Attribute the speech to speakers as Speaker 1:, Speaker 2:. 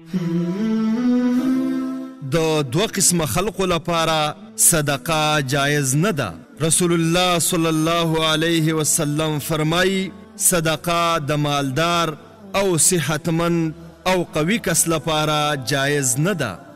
Speaker 1: د دوه قسمه خلقو لپاره صدقه جایز نه ده. رسول الله صلی الله علیه وسلم فرمایي صدقه د مالدار او صحتمند او قوي کس لپاره جایز نه ده.